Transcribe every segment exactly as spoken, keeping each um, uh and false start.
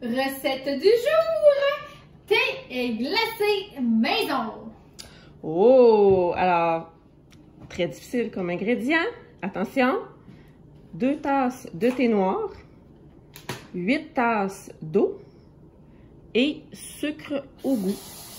Recette du jour, thé et glacé maison. Oh, alors, très difficile comme ingrédient. Attention, deux tasses de thé noir, huit tasses d'eau et sucre au goût.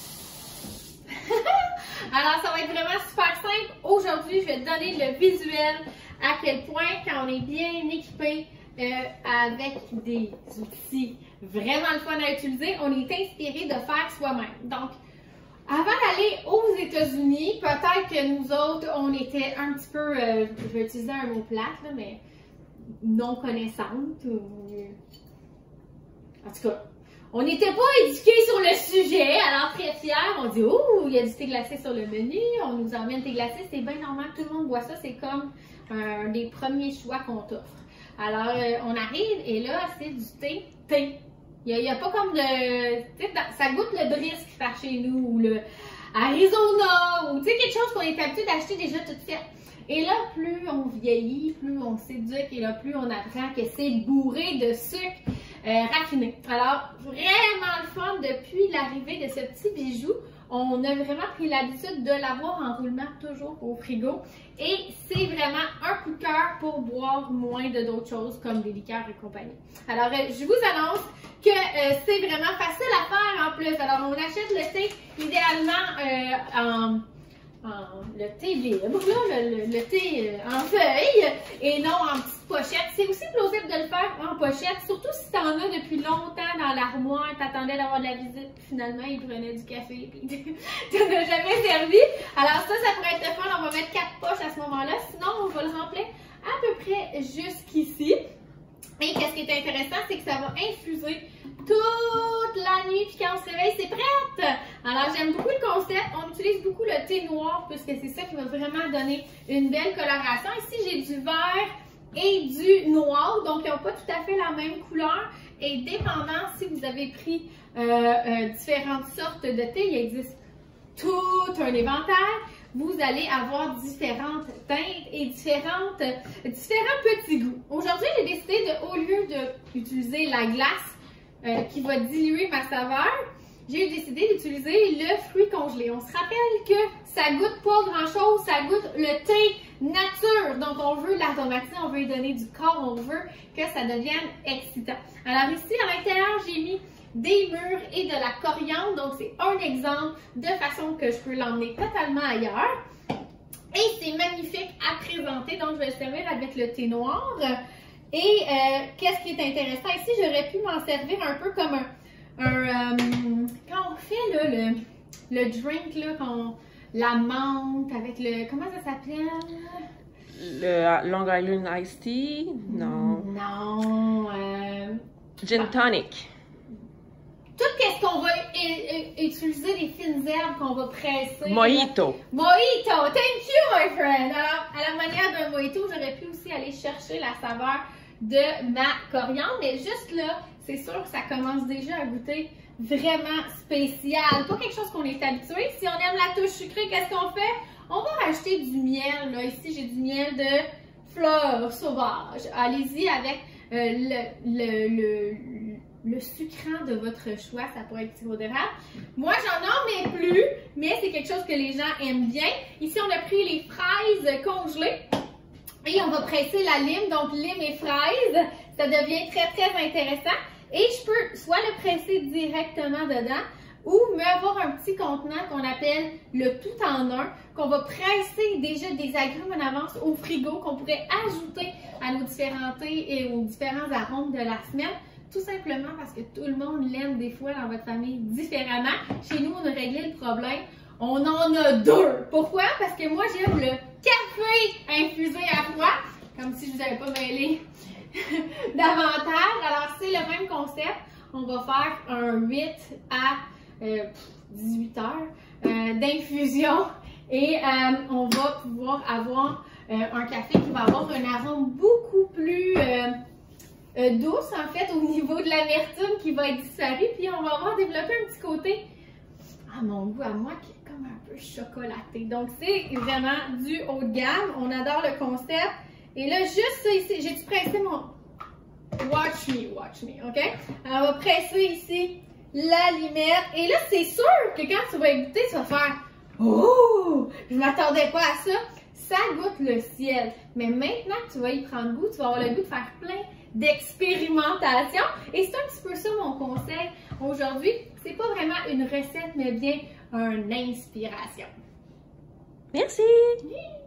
Alors, ça va être vraiment super simple. Aujourd'hui, je vais te donner le visuel à quel point, quand on est bien équipé euh, avec des outils vraiment le fun à utiliser, on est inspiré de faire soi-même. Donc, avant d'aller aux États-Unis, peut-être que nous autres, on était un petit peu, euh, je vais utiliser un mot plate, là, mais non connaissante. Ou... En tout cas, on n'était pas éduqués sur le sujet, alors très fiers. On dit, oh, il y a du thé glacé sur le menu, on nous emmène thé glacé, c'est bien normal, tout le monde boit ça, c'est comme un des premiers choix qu'on t'offre. Alors, euh, on arrive et là, c'est du thé, thé. Il n'y a, a pas comme de. Tu sais, ça goûte le brisque par chez nous, ou le Arizona, ou tu sais, quelque chose qu'on est habitué d'acheter déjà tout fait. Et là, plus on vieillit, plus on s'éduque, et là, plus on apprend que c'est bourré de sucre euh, raffiné. Alors, vraiment le fun, depuis l'arrivée de ce petit bijou, on a vraiment pris l'habitude de l'avoir en roulement toujours au frigo. Et c'est vraiment un coup de cœur pour boire moins de d'autres choses comme des liqueurs et compagnie. Alors, euh, je vous annonce que euh, c'est vraiment facile à faire en plus. Alors, on achète le thé idéalement euh, en... En, le thé libre, là, le, le, le thé euh, en feuille et non en petite pochette. C'est aussi plausible de le faire en pochette, surtout si tu en as depuis longtemps dans l'armoire, tu attendais d'avoir de la visite, puis finalement, ils prenaient du café, puis tu n'en as jamais servi. Alors ça, ça pourrait être le fun. On va mettre quatre poches à ce moment-là. Sinon, on va le remplir à peu près jusqu'ici. Et qu'est-ce qui est intéressant, c'est que ça va infuser toute la nuit, puis quand on se réveille, c'est prête! Alors, j'aime beaucoup le concept. On utilise beaucoup le thé noir, puisque c'est ça qui va vraiment donner une belle coloration. Ici, j'ai du vert et du noir, donc ils n'ont pas tout à fait la même couleur. Et dépendant si vous avez pris euh, euh, différentes sortes de thé, il existe tout un éventail. Vous allez avoir différentes teintes et différentes, différents petits goûts. Aujourd'hui, j'ai décidé de, au lieu d'utiliser la glace euh, qui va diluer ma saveur, j'ai décidé d'utiliser le fruit congelé. On se rappelle que ça goûte pas grand-chose, ça goûte le thé nature. Donc, on veut l'aromatiser, on veut lui donner du corps, on veut que ça devienne excitant. Alors ici, à l'intérieur, j'ai mis des mûres et de la coriandre. Donc, c'est un exemple de façon que je peux l'emmener totalement ailleurs. Et c'est magnifique à présenter. Donc, je vais le servir avec le thé noir. Et euh, qu'est-ce qui est intéressant ici? J'aurais pu m'en servir un peu comme un... un euh, quand on fait là, le, le drink, là, quand la menthe avec le... Comment ça s'appelle? Le Long Island Iced Tea? Non. Non. Euh, Gin Tonic. Tout ce qu'on va utiliser, les fines herbes qu'on va presser. Mojito. Mojito, thank you my friend. Alors, à la manière d'un mojito, j'aurais pu aussi aller chercher la saveur de ma coriandre, mais juste là, c'est sûr que ça commence déjà à goûter vraiment spécial. Pas quelque chose qu'on est habitué. Si on aime la touche sucrée, qu'est-ce qu'on fait? On va rajouter du miel. Là, ici, j'ai du miel de fleurs sauvages. Allez-y avec euh, le, le, le le sucrant de votre choix, ça pourrait être sirop d'érable. Moi, j'en en mets plus, mais c'est quelque chose que les gens aiment bien. Ici, on a pris les fraises congelées et on va presser la lime, donc lime et fraises. Ça devient très, très intéressant. Et je peux soit le presser directement dedans ou me avoir un petit contenant qu'on appelle le tout en un, qu'on va presser déjà des agrumes en avance au frigo, qu'on pourrait ajouter à nos différents thés et aux différents arômes de la semaine. Tout simplement parce que tout le monde l'aime des fois dans votre famille différemment. Chez nous, on a réglé le problème. On en a deux. Pourquoi? Parce que moi, j'aime le café infusé à froid. Comme si je ne vous avais pas mêlé davantage. Alors, c'est le même concept. On va faire un huit à euh, dix-huit heures euh, d'infusion. Et euh, on va pouvoir avoir euh, un café qui va avoir un arôme beaucoup plus... Euh, Euh, douce en fait au niveau de l'amertume qui va être disparue, puis on va avoir développé un petit côté à mon goût à moi qui est comme un peu chocolaté. Donc c'est vraiment du haut de gamme, on adore le concept. Et là juste ça ici, j'ai-tu pressé mon Watch me, watch me, OK? Alors, on va presser ici la limette. Et là, c'est sûr que quand tu vas goûter, tu vas faire « Oh! Je m'attendais pas à ça! » Ça goûte le ciel. Mais maintenant que tu vas y prendre goût, tu vas avoir le goût de faire plein d'expérimentation. Et c'est un petit peu ça mon conseil aujourd'hui. C'est pas vraiment une recette, mais bien une inspiration. Merci! Oui.